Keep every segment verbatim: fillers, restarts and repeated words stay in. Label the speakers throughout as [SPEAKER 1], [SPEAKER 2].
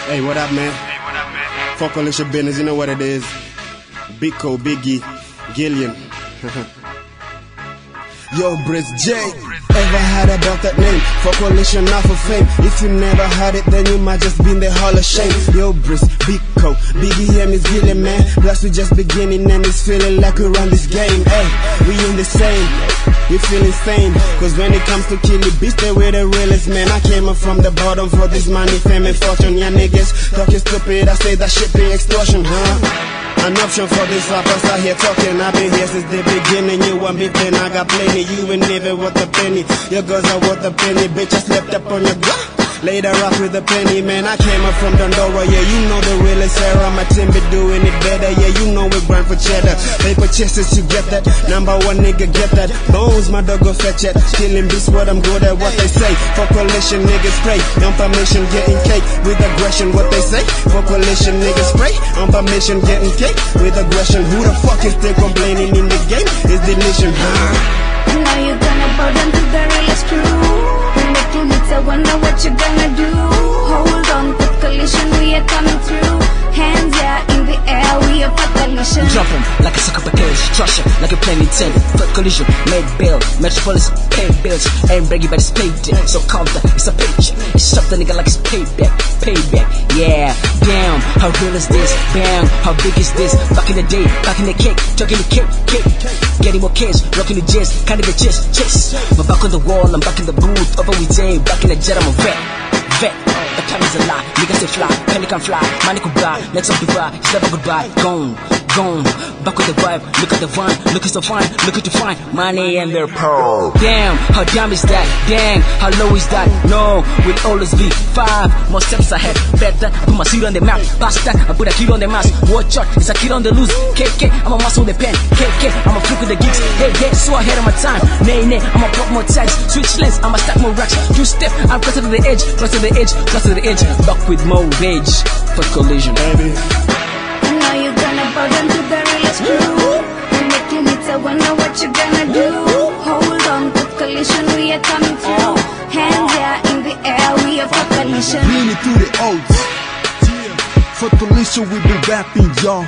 [SPEAKER 1] Hey, what up, man?
[SPEAKER 2] Hey, what up, man?
[SPEAKER 1] Fuck all this your business, you know what it is. Big Co, Biggie, Gillian. Yo, Briz J. Ever had about that name? For coalition, not for fame. If you never had it, then you might just be in the hall of shame. Yo, Briz, Big Co, Biggie and Miss Gillian, man. Plus we just beginning and it's feeling like we run this game. Hey, we in the same. We feel insane, cause when it comes to killing beats, they were the realest, man. I came up from the bottom for this money, fame and fortune. Yeah, niggas talking stupid, I say that shit be extortion, huh? An option for these rappers out here talking. I've been here since the beginning. You want beef, then I got plenty. You ain't never worth a penny. Your girls are worth a penny. Bitch, I slept up on your girl. Later rock with a penny, man. I came up from Dondora, yeah, you know the realest era. My team be doing it better, yeah, you know we grind for cheddar. Paper chases, you get that. Number one nigga, get that. Bones, my dog go fetch it. Killing beats, what I'm good at, what they say. For coalition, niggas pray. On permission, getting cake with aggression, what they say. For coalition, niggas pray. On permission, getting cake with aggression. Who the fuck is still complaining in the game? Is the nation, huh?
[SPEAKER 3] Now you're gonna bow down to the realest crew. Making hits, I wonder what you're gonna do. Hold on, put collision, we are coming through. Hands yeah in the air, we are for collision.
[SPEAKER 4] Jumping like a sucker package, crush it like a plane intended for collision. Made bail, Metropolis pay bills, ain't bragging but it's paid it. So counter, it's a paycheck. It's something nigga like it's payback, payback. Yeah, damn, how real is this? Bam, how big is this? Back in the day, back in the cake, talking the cake, cake. Getting more kids, rocking the jizz, kind of the chest, chest. But back on the wall, I'm back in the booth, over with Jay, back in the jet, I'm a vet, vet. The time is a lie, niggas say fly, penny can fly, money could buy, next up Dubai, it's never goodbye, gone, gone. Back with the vibe, look at the vine, look at so fine, look at the fine, money and their pearl. Damn, how damn is that? Dang, how low is that? No, we'll always be five more steps ahead. Better, I put my seat on the map, past that, I put a kid on the mask. Watch out, it's a kid on the loose. K K, I'm a muscle with the pen. K K, I'm a flick with the gigs. Hey, hey, so ahead of my time. Nay, nay, I'm a pop more tags. Switch lanes, I'm a stack more racks. Two step, I'm closer to the edge, closer to the edge, closer to the edge. Back with more rage for collision, baby.
[SPEAKER 3] Now you're gonna bow down to the realest crew. Making hits, I wonder what you're gonna do. Hold on, put collision, we are coming through. Hands yeah in the air, we are for collision.
[SPEAKER 5] Bring it to the odds. For collision, we be rapping, y'all.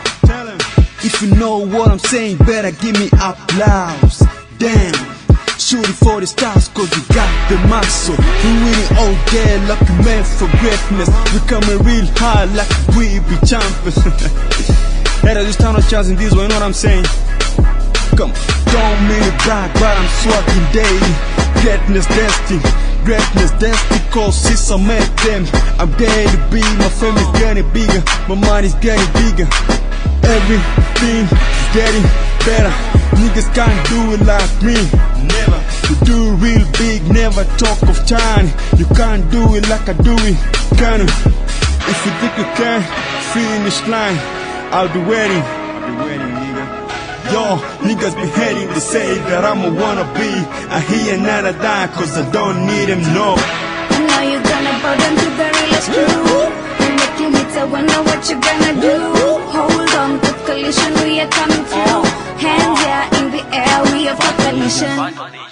[SPEAKER 5] If you know what I'm saying, better give me applause. Damn. Shooting for the stars, cause we got the muscle. We winning all day, lucky man for greatness. We coming real high like we be champions. Hey, there's just no chance in this one, you know what I'm saying? Come, don't mean to brag, but I'm swagging daily. Greatness destined, greatness destined, cause since I met them, I'm getting to be, my fame is getting bigger, my money's getting bigger. Everything is getting better. Niggas can't do it like me. Never. You do it real big, never talk of tiny. You can't do it like I do it, can you? If you think you can, finish line, I'll be waiting. I'll be waiting, nigga. Yo, niggas be hating, they say that I'm a wannabe. I hear another die, cause I don't need them, no.
[SPEAKER 3] Now you're gonna bow down to the realest crew. Making hits, I wonder what you're gonna do. Hold on, put collision, we are coming through. Hands yeah in the air, we are for collision.